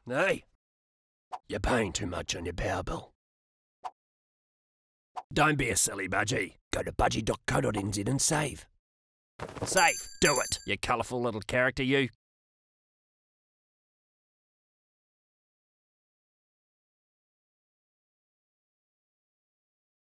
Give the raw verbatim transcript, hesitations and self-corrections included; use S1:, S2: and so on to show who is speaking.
S1: Hey, you're paying too much on your power bill. Don't be a silly Budgie. Go to budgie dot co dot n z and save. Save. Do it, you colourful little character, you.